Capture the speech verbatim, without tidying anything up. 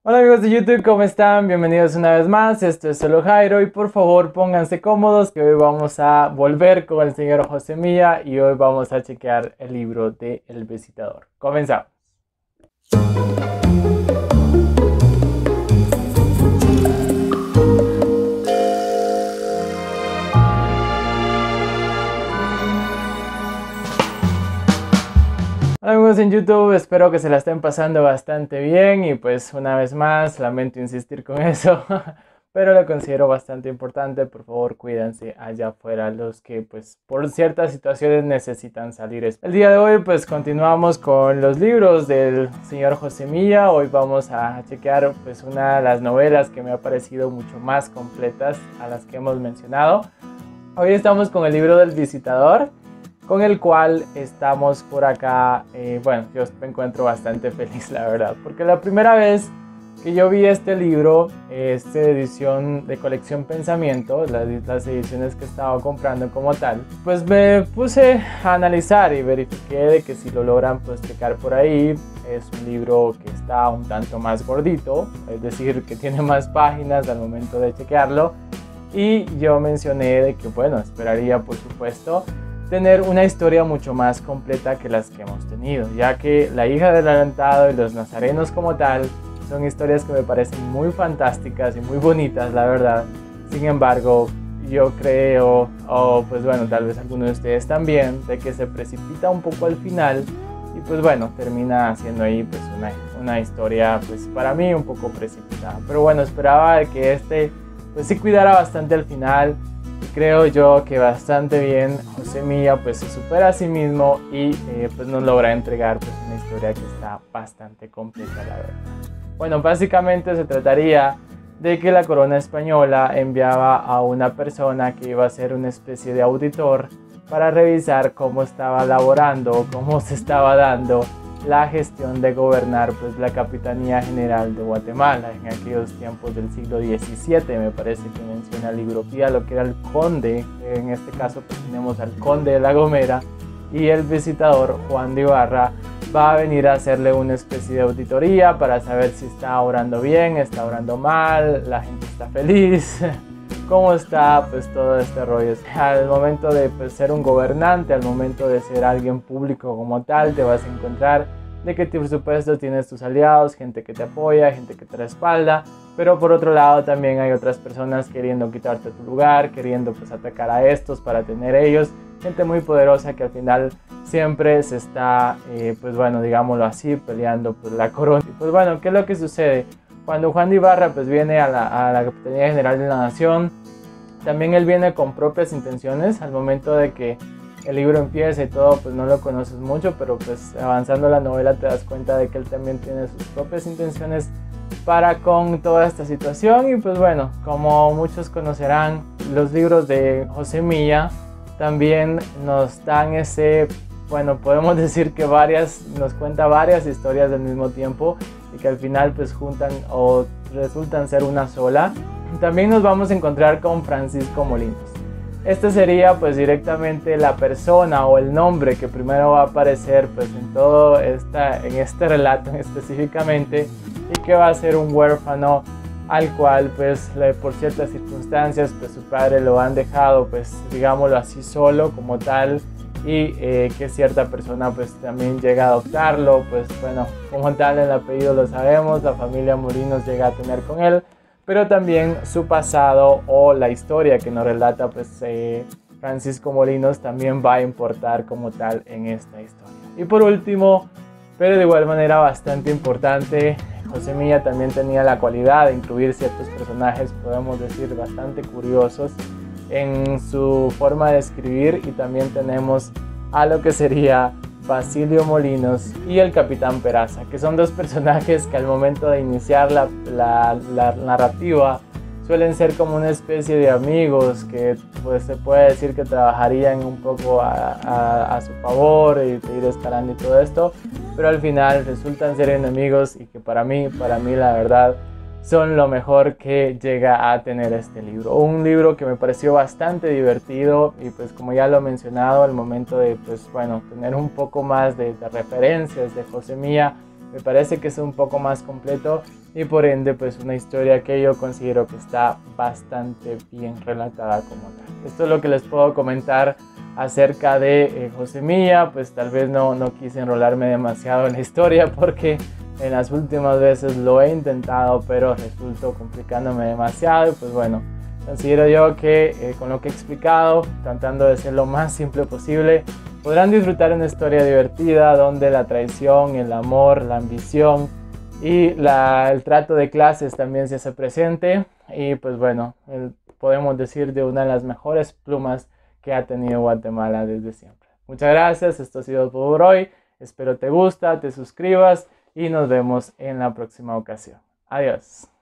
Hola amigos de YouTube, ¿cómo están? Bienvenidos una vez más, esto es Solo Jairo y por favor pónganse cómodos que hoy vamos a volver con el señor José Milla y hoy vamos a chequear el libro de El Visitador. Comenzamos. Hola amigos en YouTube, espero que se la estén pasando bastante bien y pues una vez más, lamento insistir con eso, pero lo considero bastante importante. Por favor cuídense allá afuera los que pues por ciertas situaciones necesitan salir. El día de hoy pues continuamos con los libros del señor José Milla. Hoy vamos a chequear pues una de las novelas que me ha parecido mucho más completas a las que hemos mencionado. Hoy estamos con el libro del Visitador, con el cual estamos por acá. Eh, bueno, yo me encuentro bastante feliz, la verdad, porque la primera vez que yo vi este libro, esta edición de colección Pensamiento, las, las ediciones que estaba comprando como tal, pues me puse a analizar y verifiqué de que si lo logran pues checar por ahí, es un libro que está un tanto más gordito, es decir, que tiene más páginas al momento de chequearlo, y yo mencioné de que bueno, esperaría por supuesto tener una historia mucho más completa que las que hemos tenido, ya que La hija del adelantado y Los nazarenos como tal son historias que me parecen muy fantásticas y muy bonitas, la verdad. Sin embargo, yo creo, o pues bueno, tal vez algunos de ustedes también, de que se precipita un poco al final y pues bueno, termina siendo ahí pues una, una historia pues para mí un poco precipitada. Pero bueno, esperaba que este pues sí cuidara bastante al final. Creo yo que bastante bien José Milla pues se supera a sí mismo y eh, pues nos logra entregar pues una historia que está bastante completa, la verdad. Bueno, básicamente se trataría de que la corona española enviaba a una persona que iba a ser una especie de auditor para revisar cómo estaba laborando, cómo se estaba dando la gestión de gobernar pues la Capitanía General de Guatemala en aquellos tiempos del siglo diecisiete. Me parece que menciona el libro Pía lo que era el conde. En este caso pues tenemos al conde de La Gomera, y el visitador Juan de Ibarra va a venir a hacerle una especie de auditoría para saber si está obrando bien, está obrando mal, la gente está feliz, cómo está pues todo este rollo. Al momento de pues, ser un gobernante, al momento de ser alguien público como tal, te vas a encontrar de que por supuesto tienes tus aliados, gente que te apoya, gente que te respalda, pero por otro lado también hay otras personas queriendo quitarte tu lugar, queriendo pues atacar a estos para tener ellos, gente muy poderosa que al final siempre se está, eh, pues bueno, digámoslo así, peleando por la corona. Y pues bueno, ¿qué es lo que sucede? Cuando Juan de Ibarra pues viene a la, a la Capitanía General de la Nación, también él viene con propias intenciones. Al momento de que el libro empieza y todo, pues no lo conoces mucho, pero pues avanzando la novela te das cuenta de que él también tiene sus propias intenciones para con toda esta situación. Y pues bueno, como muchos conocerán, los libros de José Milla también nos dan ese, bueno, podemos decir que varias, nos cuenta varias historias al mismo tiempo y que al final pues juntan o resultan ser una sola. También nos vamos a encontrar con Francisco Molinos. Este sería pues directamente la persona o el nombre que primero va a aparecer pues en todo esta, en este relato específicamente, y que va a ser un huérfano al cual pues por ciertas circunstancias pues su padre lo han dejado pues digámoslo así solo como tal, y eh, que cierta persona pues también llega a adoptarlo. Pues bueno, como tal el apellido lo sabemos, la familia Molinos llega a tener con él, pero también su pasado o la historia que nos relata pues eh, Francisco Molinos también va a importar como tal en esta historia. Y por último, pero de igual manera bastante importante, José Milla también tenía la cualidad de incluir ciertos personajes, podemos decir, bastante curiosos en su forma de escribir, y también tenemos a lo que sería Basilio Molinos y el Capitán Peraza, que son dos personajes que al momento de iniciar la, la, la narrativa suelen ser como una especie de amigos que pues se puede decir que trabajarían un poco a, a, a su favor y ir escalando y todo esto, pero al final resultan ser enemigos, y que para mí, para mí la verdad son lo mejor que llega a tener este libro. Un libro que me pareció bastante divertido, y pues como ya lo he mencionado, al momento de pues bueno, tener un poco más de, de referencias de José Milla, me parece que es un poco más completo, y por ende pues una historia que yo considero que está bastante bien relatada como tal. Esto es lo que les puedo comentar acerca de eh, José Milla. Pues tal vez no, no quise enrolarme demasiado en la historia porque en las últimas veces lo he intentado, pero resultó complicándome demasiado y pues bueno, considero yo que eh, con lo que he explicado, tratando de ser lo más simple posible, podrán disfrutar una historia divertida donde la traición, el amor, la ambición y la, el trato de clases también se hace presente. Y pues bueno, el, podemos decir de una de las mejores plumas que ha tenido Guatemala desde siempre. Muchas gracias, esto ha sido todo por hoy. Espero te gusta, te suscribas y nos vemos en la próxima ocasión. Adiós.